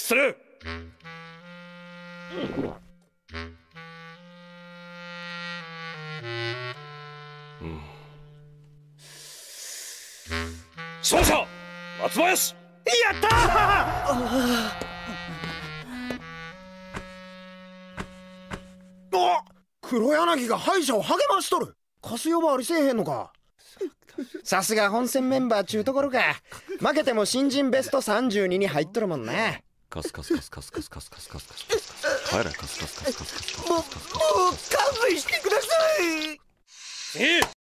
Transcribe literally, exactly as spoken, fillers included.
する。うん、勝者松林。 やったー。あ、黒柳が敗者を励ましとる。カス呼ばわりせえへんのか。さすが本戦メンバーちゅうところか。負けても新人ベストさんじゅうにに入っとるもんな。 カスカスカスカスカスカスカスカスカスカス。帰れカスカスカスカスカスカスカス。 もう、もう勘弁してください。 ええ。